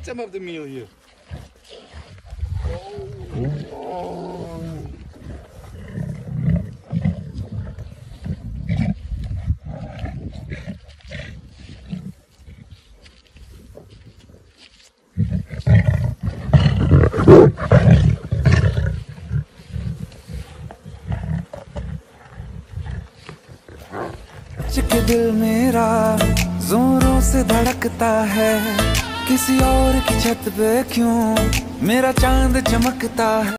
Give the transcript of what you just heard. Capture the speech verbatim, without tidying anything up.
some of the meal here. Oh. कि दिल मेरा जोरों से धड़कता है, किसी और की छत पे क्यों मेरा चांद चमकता है।